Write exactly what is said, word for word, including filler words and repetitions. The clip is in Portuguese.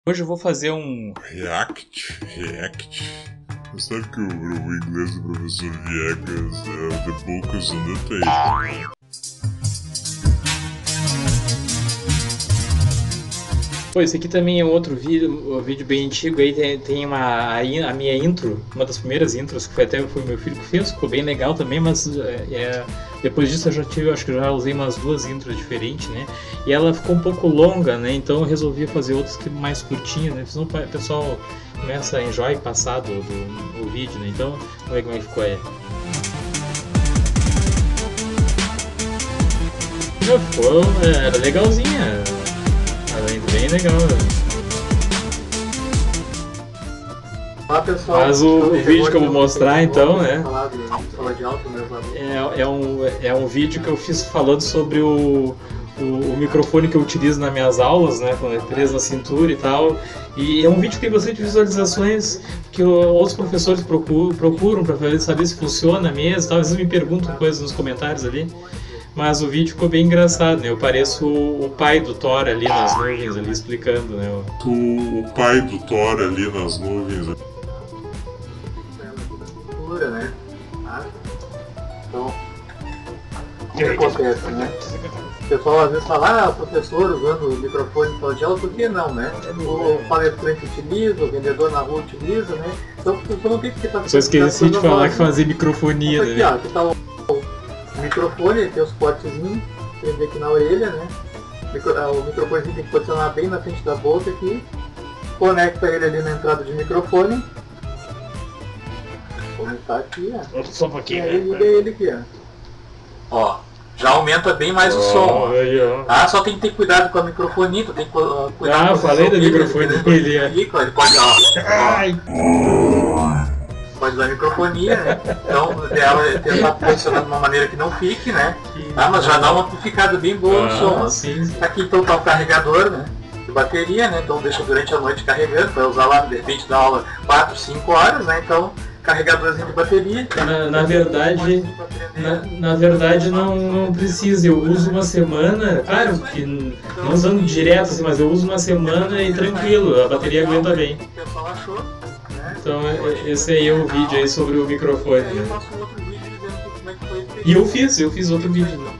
Hoje eu vou fazer um React, React. Você sabe que o, o inglês do professor Viegas é The Book is on the Table. Pô, esse aqui também é um outro vídeo, um vídeo bem antigo, aí tem, tem uma, a, in- a minha intro, uma das primeiras intros, que foi até foi meu filho que fez, ficou bem legal também, mas é, é, depois disso eu já tive, acho que eu já usei umas duas intros diferentes, né? E ela ficou um pouco longa, né? Então eu resolvi fazer outras que mais curtinhas, né? Senão o pessoal começa a enjoar e passar do, do, do vídeo, né? Então, vamos ver como é que ficou aí. Já ficou, é, era legalzinha, era bem legal. Olá pessoal, Mas o, o vídeo que eu vou mostrar então, né? Falar de sala de aula, meus alunos. É, é, um, é um vídeo que eu fiz falando sobre o, o, o microfone que eu utilizo nas minhas aulas, né? Com ele preso na cintura e tal. E é um vídeo que tem bastante visualizações, que o- outros professores procuram, procuram para saber se funciona mesmo. Tal. Às vezes me perguntam coisas nos comentários ali. Mas o vídeo ficou bem engraçado, né? Eu pareço o, o pai do Thor ali nas nuvens, ali explicando, né? o- Tu, o pai do Thor ali nas nuvens. Cultura, né? Tá? Então, o que acontece, né? O pessoal às vezes fala, ah, o professor usando o microfone em sala de aula, por que não, né? O palestrante utiliza, o vendedor na rua utiliza, né? Então o professor não tem que estar... Só esqueci de falar que fazia microfonia, Aqui, né? ó, aqui tá o, o microfone, tem os cortezinhos, prender aqui na orelha, né? O, micro, ah, o microfone tem que posicionar bem na frente da boca aqui. Conecta ele ali na entrada de microfone. Conectar aqui, ó. Só um E pouquinho, aí liga ele aqui, ó. Ó, já aumenta bem mais o som, ó. Aí, ó. Ah, só tem que ter cuidado com a microfonia, tu tem que uh, cuidar Ah, com a falei da posição dele, microfonia, dependendo ele é. do que ele pode, ó, Ai, pode usar microfonia, né? Então, o ideal é tentar posicionar de uma maneira que não fique, né? Ah, mas já dá uma amplificada bem boa no som. ah, ó. sim. Aqui então tá o carregador, né? De bateria, né? Então deixa durante a noite carregando, vai usar lá de repente da aula quatro, cinco horas, né? Então, carregadorzinho de bateria. Na, na verdade, na, na verdade não, não precisa, eu uso uma semana, claro que n- não usando direto assim, mas eu uso uma semana e tranquilo, a bateria aguenta bem. O pessoal achou, né? Então é- esse aí é o vídeo aí sobre o microfone, Aí eu né? faço um outro vídeo dizendo como é que foi feito. E eu fiz, eu fiz outro vídeo, né?